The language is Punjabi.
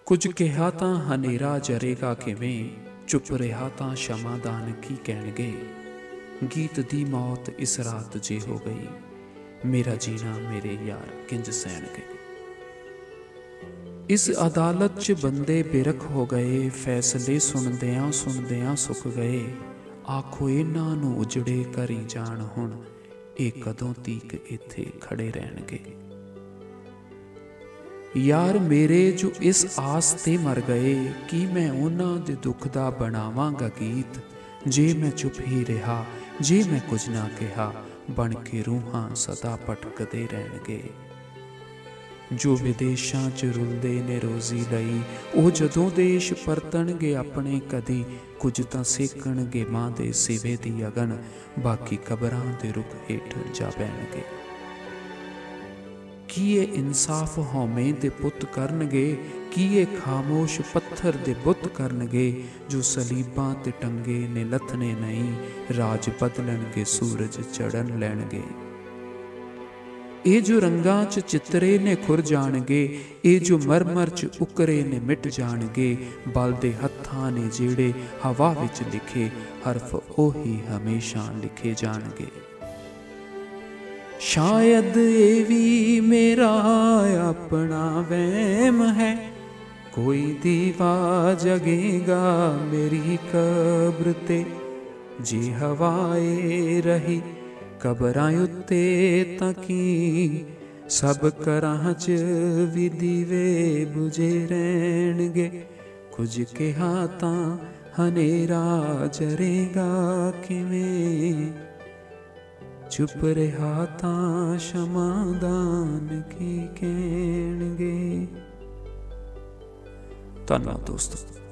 ਕੁਝ ਕਿਹਾ ਤਾਂ ਹਨੇਰਾ ਜਰੇਗਾ ਕਿਵੇਂ, ਚੁੱਪ ਰਿਹਾ ਤਾਂ ਸ਼ਮਾਦਾਨ ਕੀ ਕਹਿਣਗੇ। ਗੀਤ ਦੀ ਮੌਤ ਇਸ ਰਾਤ ਜੇ ਹੋ ਗਈ, ਮੇਰਾ ਜੀਣਾ ਮੇਰੇ ਯਾਰ ਕਿੰਜ ਸਹਿਣਗੇ। ਇਸ ਅਦਾਲਤ 'ਚ ਬੰਦੇ ਬਿਰਖ ਹੋ ਗਏ, ਫੈਸਲੇ ਸੁਣਦਿਆਂ ਸੁਣਦਿਆਂ ਸੁੱਕ ਗਏ। ਆਖੋ ਇਹਨਾਂ ਨੂੰ ਉਜੜੇ ਕਰੀ ਜਾਣ ਹੁਣ, ਇਹ ਕਦੋਂ ਤੀਕ ਇੱਥੇ ਖੜੇ ਰਹਿਣਗੇ। ਯਾਰ ਮੇਰੇ ਜੋ ਇਸ ਆਸ ਤੇ ਮਰ ਗਏ, ਕੀ ਮੈਂ ਉਹਨਾਂ ਦੇ ਦੁੱਖ ਦਾ ਬਣਾਵਾਂਗਾ ਗੀਤ। ਜੇ ਮੈਂ ਚੁੱਪ ਹੀ ਰਿਹਾ, ਜੇ ਮੈਂ ਕੁਝ ਨਾ ਕਿਹਾ, ਬਣ ਕੇ ਰੂਹਾਂ ਸਦਾ ਭਟਕਦੇ ਰਹਿਣਗੇ। ਜੋ ਵਿਦੇਸ਼ਾਂ 'ਚ ਰੁਲਦੇ ਨੇ ਰੋਜ਼ੀ ਲਈ, ਉਹ ਜਦੋਂ ਦੇਸ਼ ਪਰਤਣਗੇ ਆਪਣੇ ਕਦੀ, ਕੁਝ ਤਾਂ ਸੇਕਣਗੇ ਮਾਂ ਦੇ ਸਿਵੇ ਦੀ ਅਗਨ, ਬਾਕੀ ਕਬਰਾਂ ਦੇ ਰੁੱਖ ਹੇਠ ਜਾ ਪੈਣਗੇ। ਕੀ ਇਹ ਇਨਸਾਫ ਹਉਮੈ ਦੇ ਪੁੱਤ ਕਰਨਗੇ, ਕੀ ਇਹ ਖਾਮੋਸ਼ ਪੱਥਰ ਦੇ ਬੁੱਤ ਕਰਨਗੇ। ਜੋ ਸਲੀਬਾਂ ਤੇ ਟੰਗੇ ਨੇ ਲੱਥਣੇ ਨਹੀਂ, ਰਾਜ ਬਦਲਣਗੇ ਸੂਰਜ ਚੜ੍ਹਨ ਲੈਣਗੇ। ਇਹ ਜੋ ਰੰਗਾਂ 'ਚ ਚਿੱਤਰੇ ਨੇ ਖੁਰ ਜਾਣਗੇ, ਇਹ ਜੋ ਮਰਮਰ 'ਚ ਉਕਰੇ ਨੇ ਮਿਟ ਜਾਣਗੇ। ਬਲਦੇ ਹੱਥਾਂ ਨੇ ਜਿਹੜੇ ਹਵਾ ਵਿੱਚ ਲਿਖੇ, ਹਰਫ ਉਹੀ ਹਮੇਸ਼ਾ ਲਿਖੇ ਜਾਣਗੇ। ਸ਼ਾਇਦ ਇਹ ਵੀ ਮੇਰਾ ਆਪਣਾ ਵਹਿਮ ਹੈ, ਕੋਈ ਦੀਵਾ ਜਗੇਗਾ ਮੇਰੀ ਕਬਰ ਤੇ। ਜੇ ਹਵਾਏ ਰਹੀ ਕਬਰਾਂ ਉੱਤੇ ਤਾਂ ਕੀ, ਸਭ ਘਰਾਂ 'ਚ ਵੀ ਦੀਵੇ ਬੁਝੇ ਰਹਿਣਗੇ। ਕੁਝ ਕਿਹਾ ਤਾਂ ਹਨੇਰਾ ਜਰੇਗਾ ਕਿਵੇਂ, ਚੁੱਪ ਰਿਹਾ ਤਾਂ ਸ਼ਮਾਦਾਨ ਕੀ ਕਹਿਣਗੇ। ਧੰਨਵਾਦ ਦੋਸਤੋ।